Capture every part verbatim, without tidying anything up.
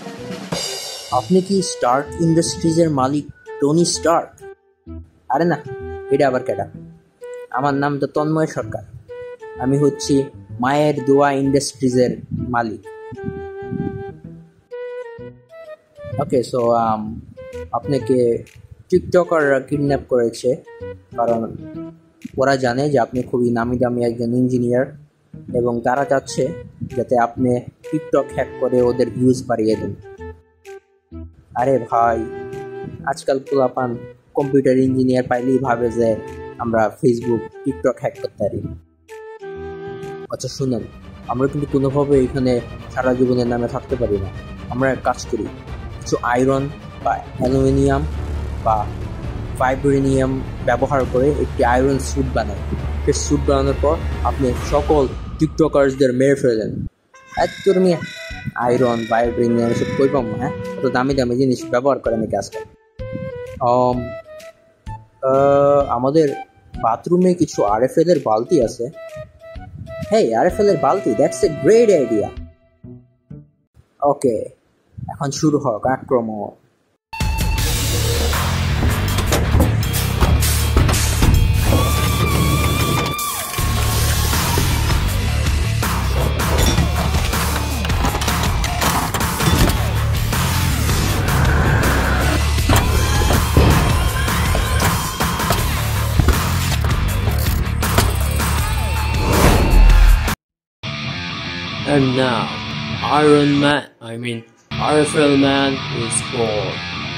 আপনি কি স্টার্ক ইন্ডাস্ট্রিজের মালিক টনি স্টার্ক? আরে না, এটা আবার কেডা? আমার নাম তো তন্ময় সরকার। আমি হচ্ছি মায়ের দোয়া ইন্ডাস্ট্রিজের মালিক। ওকে, সো আপনাকে টিকটকাররা কিডন্যাপ করেছে, কারণ ওরা জানে যে আপনি খুবই নামি দামি একজন ইঞ্জিনিয়ার, এবং তারা চাচ্ছে যাতে আপনি টিকটক হ্যাক করে ওদের ভিউজ বাড়িয়ে দেন। আরে ভাই, আজকাল পোলাপান কম্পিউটার ইঞ্জিনিয়ার পাইলেই ভাবে যে আমরা ফেসবুক টিকটক হ্যাক করতে পারি। আচ্ছা শুনেন, আমরা কিন্তু কোনোভাবে এখানে সারা জীবনের নামে থাকতে পারি না। আমরা এক কাজ করি, কিছু আয়রন বা অ্যালুমিনিয়াম বা ভাইব্রেনিয়াম ব্যবহার করে একটি আয়রন স্যুট বানাই। সেই স্যুট বানানোর পর আপনি সকল টিকটকার্সদের মেরে ফেলেন। একদম আয়রন ভাইব্রেনিয়াম এসব কই পাবো? হ্যাঁ, এত দামি দামি জিনিস ব্যবহার করে নাকি আজকাল? আমাদের বাথরুমে কিছু আরএফএল এর বালতি আছে। হেই, আরএফএল এর বালতি, that's a great idea. Okay, এখন শুরু হোক আক্রমণ। And now, Iron Man, I mean, R F L Man is born.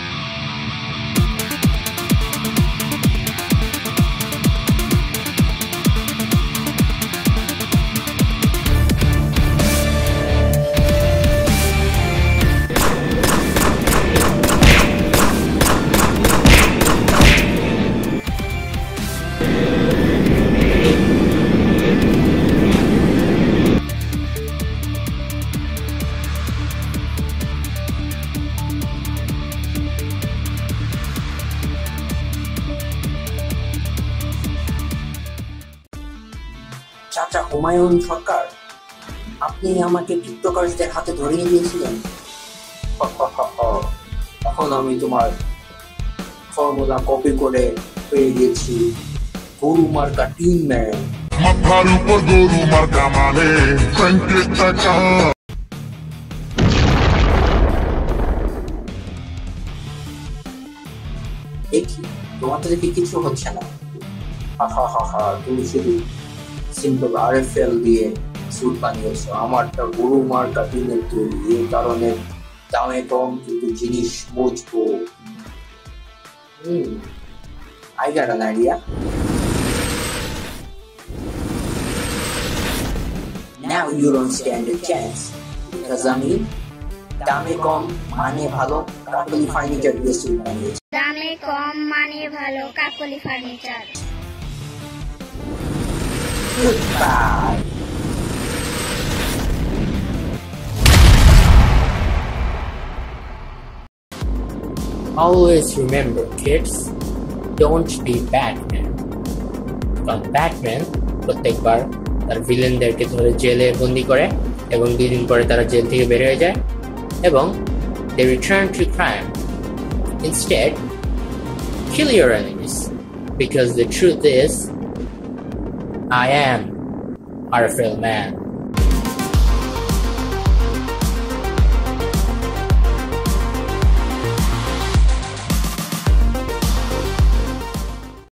চাচা হুমায়ুন সরকার, আপনি আমাকে টিকটকার্সদের হাতে ধরিয়ে দিয়েছিলেন। এখন আমি তোমার ফর্মুলা কপি করে পেয়ে গেছি গরু মার্কা টিম ম্যান। মাথার উপর গরু মার্কা মানে ব্যাংকের টাকা। দেখি তোমাদের কি কিছু হচ্ছে না? হা হা হা হা, তুমি শুধু সিম্পল আরএফএল দিয়ে স্যুট বানিয়েছো, আমারটা গরু মার্কা টিনের তৈরি, এই কারণে দামে কম কিন্তু জিনিস মজবুত। হুম, I got an idea. Now you don't stand a chance, because I mean, দামে কম মানে ভালো কাকলি ফার্নিচার দিয়ে স্যুট বানিয়েছে। দামে কম মানে ভালো Kakoli furniture. Goodbye. Always remember, kids, don't be Batman. But Batman প্রত্যেকবার তার ভিলেনদেরকে ধরে জেলে বন্দি করে এবং দুই দিন পরে তারা জেল থেকে বের হয়ে যায় এবং they return to crime. Instead, kill your enemies, because the truth is, I am R F L Man.